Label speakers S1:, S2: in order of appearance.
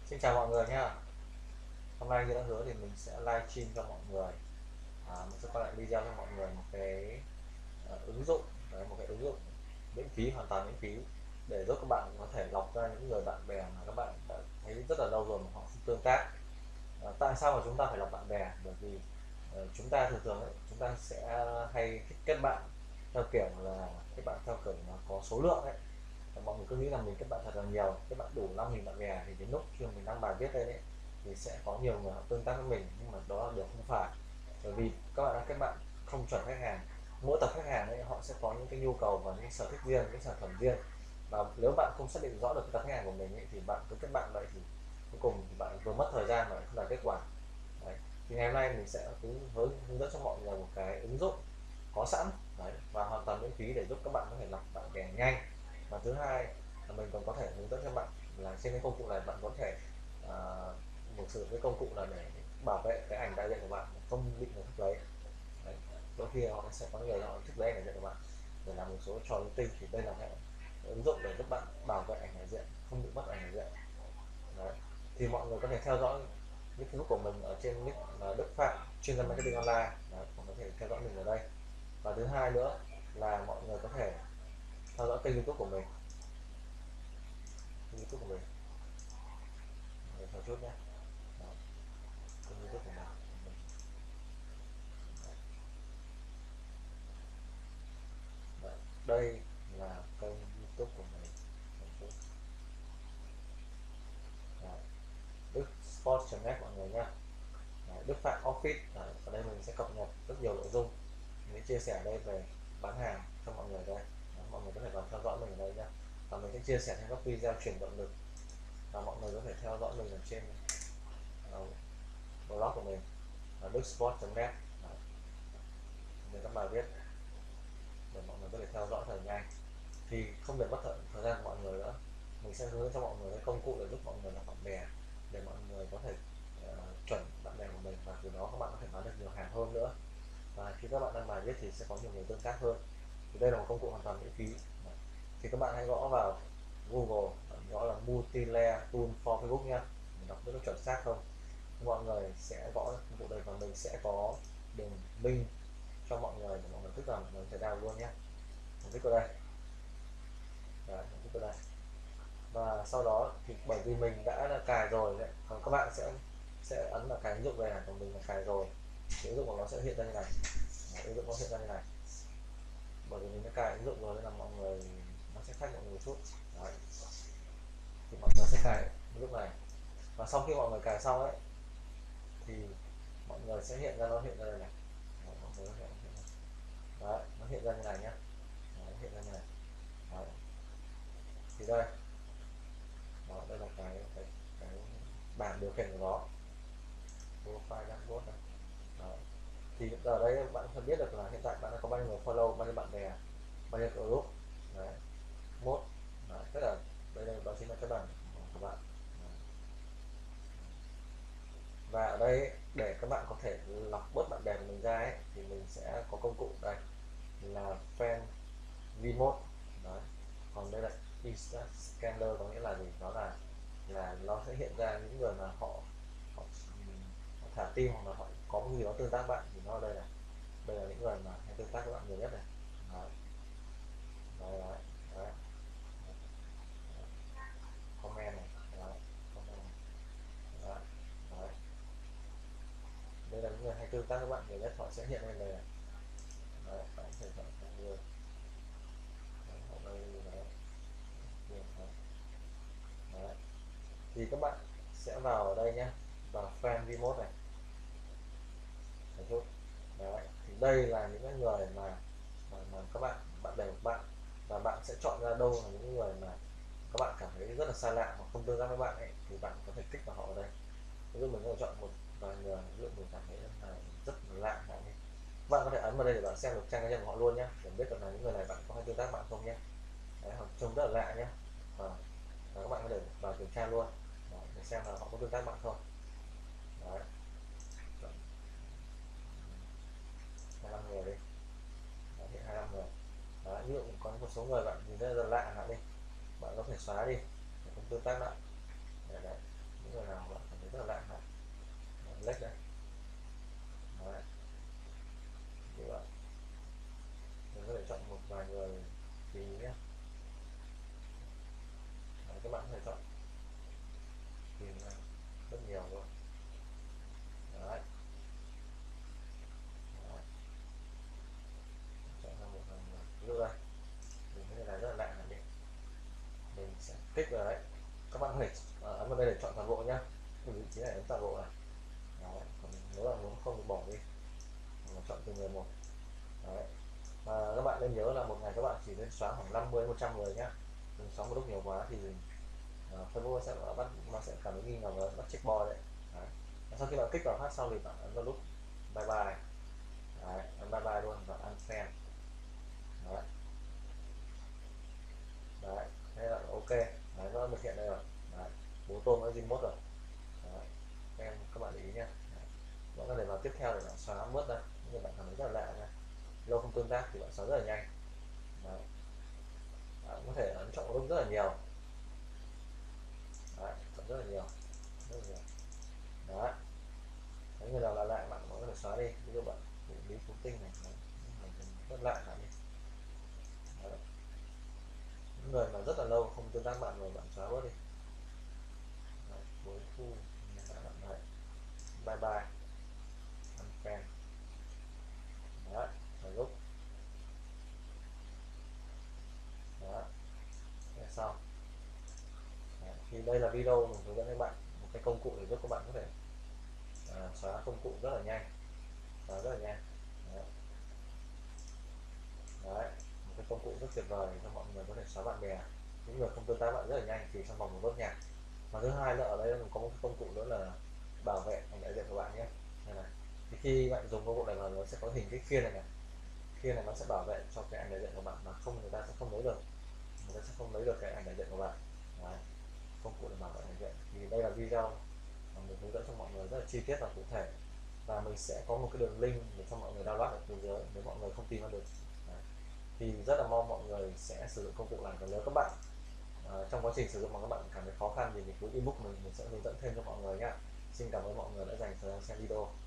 S1: Xin chào mọi người nhé. Hôm nay như đã hứa thì mình sẽ livestream cho mọi người. Mình sẽ quay lại video cho mọi người một cái ứng dụng, một cái ứng dụng miễn phí, hoàn toàn miễn phí để giúp các bạn có thể lọc ra những người bạn bè mà các bạn đã thấy rất là lâu rồi mà họ không tương tác. Tại sao mà chúng ta phải lọc bạn bè? Bởi vì chúng ta thường thường ấy, chúng ta sẽ hay thích kết bạn theo kiểu là kết bạn theo kiểu là có số lượng ấy. Mọi người cứ nghĩ là mình kết bạn thật là nhiều, kết bạn đủ 5.000 bạn bè thì đến lúc khi mà mình đăng bài viết lên ấy thì sẽ có nhiều người họ tương tác với mình, nhưng mà đó là điều không phải. Bởi vì các bạn đang kết bạn không chuẩn khách hàng, mỗi tập khách hàng ấy họ sẽ có những cái nhu cầu và những sở thích riêng, những sản phẩm riêng, và nếu bạn không xác định rõ được cái tập khách hàng của mình ấy, thì bạn cứ kết bạn vậy thì cuối cùng thì bạn vừa mất thời gian mà không đạt kết quả. Đấy. Thì ngày hôm nay mình sẽ hướng dẫn cho mọi người một cái ứng dụng có sẵn. Đấy, và hoàn toàn miễn phí để giúp các bạn có thể lọc bạn bè nhanh. Và thứ hai là mình còn có thể hướng dẫn cho bạn là trên cái công cụ này bạn có thể một sử dụng cái công cụ là để bảo vệ cái ảnh đại diện của bạn không bị người khác lấy. Đấy. Đôi khi họ sẽ có người họ thích lấy ảnh đại diện của bạn để làm một số trò linh tinh, thì đây là cái ứng dụng để giúp bạn bảo vệ ảnh đại diện, không bị mất ảnh đại diện. Đấy. Thì mọi người có thể theo dõi những Facebook của mình ở trên nick là Đức Phạm, chuyên gia marketing online. Đấy, mọi người có thể theo dõi mình ở đây. Và thứ hai nữa là mọi người có thể theo dõi kênh YouTube của mình, kênh YouTube của mình để một chút nhé. Đó, kênh YouTube của mình. Đấy, đây là kênh YouTube của mình. Đấy, Đức Sport.net mọi người nhé. Đức Phạm Office. Đấy, ở đây mình sẽ cập nhật rất nhiều nội dung, mình chia sẻ đây về bán hàng cho mọi người đây. Đó, mọi người có thể vào theo dõi mình ở đây nhé. Và mình sẽ chia sẻ thêm các video truyền động lực, và mọi người có thể theo dõi mình ở trên blog của mình là ducksport.net về các bài viết để mọi người có thể theo dõi thời nhanh. Thì không để mất thời gian của mọi người nữa, mình sẽ hướng cho mọi người cái công cụ để giúp mọi người làm bạn bè, để mọi người có thể chuẩn bạn bè của mình, và từ đó các bạn có thể bán được nhiều hàng hơn nữa. Và khi các bạn đăng bài viết thì sẽ có nhiều người tương tác hơn. Thì đây là một công cụ hoàn toàn miễn phí. Thì các bạn hãy gõ vào Google, gõ là multi-layer tool for Facebook nha, mình đọc rất là chuẩn xác không. Mọi người sẽ gõ công cụ đây và mình sẽ có đường link cho mọi người để mọi người thích, là mình sẽ download luôn nhé. Mình thích vào đây. Đấy, mình thích vào đây. Và sau đó thì bởi vì mình đã là cài rồi đấy, còn các bạn sẽ ấn là cài ứng dụng về này, còn mình là cài rồi thì ứng dụng của nó sẽ hiện ra như này. Đấy, ứng dụng nó hiện ra như này, bởi vì mình đã cài ứng dụng rồi nên là mọi người nó sẽ khác mọi người một chút. Đấy. Thì mọi người sẽ cài ứng dụng này, và sau khi mọi người cài xong ấy thì mọi người sẽ hiện ra, nó hiện ra đây này. Đấy, mọi người hiện ra. Đấy, nó hiện ra như này nhé. Đấy, hiện ra như này. Đấy. Thì đây, đó, đây là cái bảng điều khiển của nó, profile dashboard này. Đó. Thì ở đây bạn sẽ biết được là hiện tại bạn đã có bao nhiêu người follow, bao nhiêu bạn bè, bao nhiêu group. Đấy, mốt. Đấy, tức là đây, đó chính là cái bảng của bạn. Đấy. Và ở đây để các bạn có thể lọc bớt bạn bè của mình ra ấy, thì mình sẽ có công cụ đây là friend remote. Đấy. Còn đây là instant scanner, có nghĩa là gì, đó là nó sẽ hiện ra những người mà họ, họ thả tim, hoặc là họ có cái gì đó tương tác bạn, thì nó đây này, đây là những người mà hay tương tác với bạn nhiều nhất này. Đấy. Đấy, đấy, đấy. Comment này. Đấy. Comment này. Đấy. Đấy. Đây là những người hay tương tác với bạn nhiều nhất, họ sẽ hiện lên đây này. Đấy, bạn có thể chọn người. Đấy, họ đây. Đấy. Đấy. Đấy. Thì các bạn sẽ vào ở đây nhé, vào friend remote này. Đấy. Đấy. Thì đây là những người mà các bạn bè của bạn, và bạn sẽ chọn ra đâu là những người mà các bạn cảm thấy rất là xa lạ hoặc không tương tác với bạn ấy, thì bạn có thể kích vào họ ở đây. Ví dụ mình có thể chọn một vài người, ví dụ mình cảm thấy là rất là lạ bạn ấy, bạn có thể ấn vào đây để bạn xem được trang cá nhân của họ luôn nhé, để biết được là những người này bạn có hay tương tác bạn không nhé. Đấy, hoặc trông rất là lạ nhé. Và các bạn có thể vào kiểm tra luôn. Đấy, để xem là họ có tương tác bạn không. Đấy, chọn 25 người đi. Đấy, hiện 25 người. Đấy, ví dụ có một số người bạn nhìn rất là lạ hả đi, bạn có thể xóa đi để không tương tác lại. Đấy, đấy. Những người select đây. Đấy. Như vậy mình có thể chọn một vài người tùy nhé. Đấy, các bạn có thể chọn tìm ra rất nhiều luôn. Đấy. Đấy. Chọn ra một vài người, ví dụ đây mình thấy này rất là lạ này, mình sẽ kích vào đấy. Các bạn có thể ấn vào đây để chọn toàn bộ nhá, vị trí này ấn toàn bộ này. Đấy. Còn nếu bạn muốn không thì bỏ đi, mình chọn từng người một. Đấy. Và các bạn nên nhớ là một ngày các bạn chỉ nên xóa khoảng 50 100 người nhá, đừng xóa một lúc nhiều quá thì Facebook sẽ bắt, nó sẽ cảm thấy nghi ngờ và bắt check boy đấy. Đấy. Sau khi bạn kích vào phát sau thì bạn ấn vào nút bye bye. Đấy, ấn bye bye luôn và unfriend. Đấy. Đấy, thế là ok. Đấy, nó thực hiện đây rồi. Đấy, bố tôm đã remote rồi. Đấy, các bạn để ý nhé. Bạn có thể vào tiếp theo để bạn xóa mất đây, nhưng bạn cảm thấy rất là lạ nha, lâu không tương tác thì bạn xóa rất là nhanh. Đấy. Bạn có thể ấn chọn lúc rất là nhiều. Đấy, chọn rất là nhiều, rất là nhiều. Đấy, nếu người nào là lạ bạn có thể xóa đi, ví dụ bạn lý phú tinh này, rất lạ bạn đi. Đấy. Những người mà rất là lâu không tương tác bạn rồi bạn xóa bớt đi. Đấy, cuối thu bạn này bye bye unfriend. Đấy, rồi lúc đó thế xong. Đấy, thì đây là video mình hướng dẫn các bạn một cái công cụ để giúp các bạn có thể xóa công cụ rất là nhanh, xóa rất là nhanh. Đấy. Đấy, một cái công cụ rất tuyệt vời cho mọi người có thể xóa bạn bè, những người không tương tác bạn rất là nhanh chỉ trong vòng một nốt nhạc. Và thứ hai nữa ở đây có một cái công cụ nữa là bảo vệ ảnh đại diện của bạn nhé. Đây này, thì khi bạn dùng công cụ này vào nó sẽ có hình cái khiên này này, khiên này nó sẽ bảo vệ cho cái ảnh đại diện của bạn mà không, người ta sẽ không lấy được, người ta sẽ không lấy được cái ảnh đại diện của bạn. Đấy, công cụ để bảo vệ ảnh đại diện. Thì đây là video mà mình hướng dẫn cho mọi người rất là chi tiết và cụ thể, và mình sẽ có một cái đường link để cho mọi người download ở bên dưới nếu mọi người không tìm ra được. Đấy. Thì rất là mong mọi người sẽ sử dụng công cụ này, và nếu các bạn trong quá trình sử dụng mà các bạn cảm thấy khó khăn thì mình cứ inbox mình sẽ hướng dẫn thêm cho mọi người nhé. Xin cảm ơn mọi người đã dành thời gian xem video.